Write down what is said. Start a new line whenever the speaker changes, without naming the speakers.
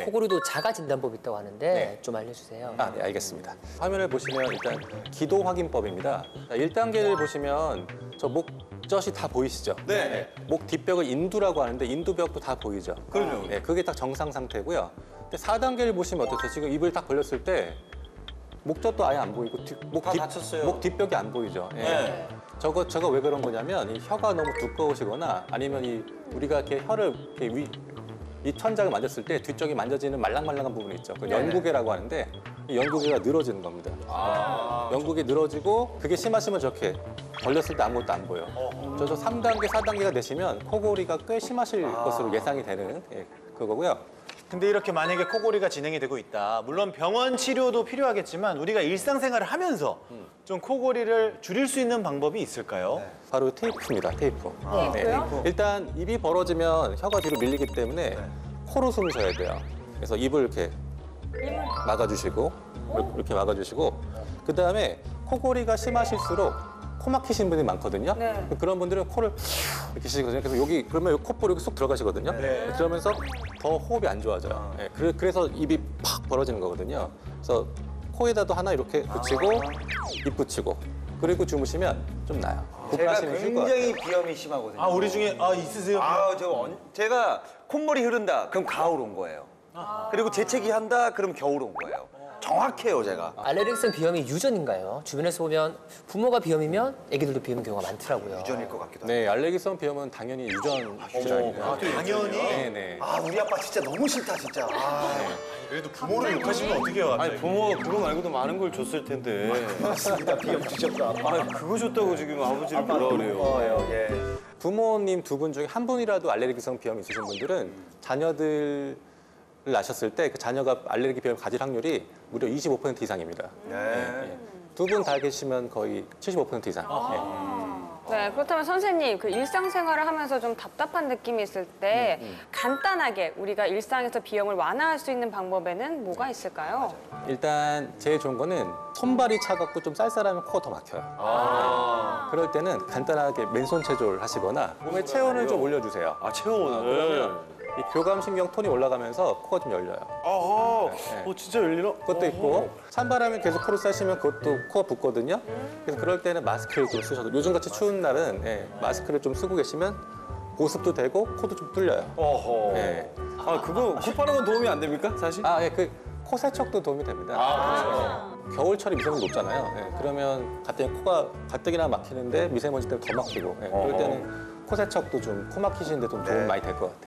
코골이도 자가 진단법이 있다고 하는데
네.
좀 알려주세요.
아, 네, 알겠습니다. 화면을 보시면 일단 기도 확인법입니다. 1단계를 보시면 저 목젖이 다 보이시죠?
네.
목 뒷벽을 인두라고 하는데 인두벽도 다 보이죠?
그럼요.
네, 그게 딱 정상 상태고요. 근데 4단계를 보시면 어떠세요? 지금 입을 딱 벌렸을 때 목젖도 아예 안 보이고
다 닫혔어요.
목 뒷벽이 안 보이죠? 예.
네.
저거 왜 그런 거냐면 이 혀가 너무 두꺼우시거나 아니면 우리가 이렇게 혀를 이렇게 이 천장을 만졌을 때 뒤쪽이 만져지는 말랑말랑한 부분이 있죠. 그 연구개라고 하는데 이 연구개가 늘어지는 겁니다. 연구개 늘어지고 그게 심하시면 저렇게 벌렸을 때 아무것도 안 보여. 저 3단계, 4단계가 되시면 코골이가 꽤 심하실 것으로 예상이 되는 그거고요.
근데 이렇게 만약에 코골이가 진행이 되고 있다. 물론 병원 치료도 필요하겠지만 우리가 일상생활을 하면서 좀 코골이를 줄일 수 있는 방법이 있을까요?
바로 테이프입니다. 테이프.
테이프요?
일단 입이 벌어지면 혀가 뒤로 밀리기 때문에 코로 숨을 쉬어야 돼요. 그래서 입을 이렇게 막아주시고 이렇게 막아주시고 그 다음에 코골이가 심하실수록 코 막히신 분이 많거든요.
네.
그런 분들은 코를 이렇게 쉬시거든요. 그래서 여기 그러면 여기 콧볼이 이렇게 쏙 들어가시거든요. 그러면서 더 호흡이 안 좋아져요. 그래서 입이 팍 벌어지는 거거든요. 그래서 코에다도 하나 이렇게 붙이고 입 붙이고 그리고 주무시면 좀 나아요.
제가
불편하시면 쉴것
굉장히 비염이 심하거든요.
아, 우리 중에 있으세요?
제가 콧물이 흐른다. 그럼 가을 온 거예요. 그리고 재채기 한다. 그럼 겨울 온 거예요. 정확해요, 제가.
알레르기성 비염이 유전인가요? 주변에서 보면 부모가 비염이면 애기들도 비염인 경우가 많더라고요.
유전일 것 같기도 하고.
네, 알레르기성 비염은 당연히 유전 질환이에요.
당연히.
네네.
우리 아빠 진짜 너무 싫다, 진짜.
그래도 부모를 욕하시면 어떡해요, 갑자기.
아니 부모가 그거 말고도 많은 걸 줬을 텐데.
맞습니다. 비염 주셨다.
아 그거 줬다고 지금 아버지를 뭐라 그래요.
부모님 두 분 중에 한 분이라도 알레르기성 비염이 있으신 분들은 자녀들을 낳으셨을 때 그 자녀가 알레르기 비염을 가질 확률이 무려 25% 이상입니다. 두 분 다 계시면 거의 75% 이상.
네, 그렇다면 선생님, 그 일상생활을 하면서 좀 답답한 느낌이 있을 때 간단하게 우리가 일상에서 비염을 완화할 수 있는 방법에는 뭐가 있을까요?
일단 제일 좋은 거는 손발이 차갑고 좀 쌀쌀하면 코가 더 막혀요. 그럴 때는 간단하게 맨손 체조를 하시거나 몸의 체온을 좀 올려주세요.
아 체온을.
그러면 이 교감신경 톤이 올라가면서 코가 좀 열려요.
아하. 진짜 열리나?
그것도 있고 찬바람이 계속 코를 쐬시면 그것도 코가 붓거든요. 그래서 그럴 때는 마스크를 좀 쓰셔도 요즘같이 추운 날은 마스크를 좀 쓰고 계시면 보습도 되고 코도 좀 뚫려요.
어허. 아 그거 콧바람은 도움이 안 됩니까 사실?
코 세척도 도움이 됩니다. 겨울철에 미세먼지 높잖아요. 그러면 갑자기 코가 가뜩이나 막히는데 미세먼지 때문에 더 막히고 그럴 때는 코 세척도 좀 코 막히시는데 좀 도움 많이 될 것 같아요.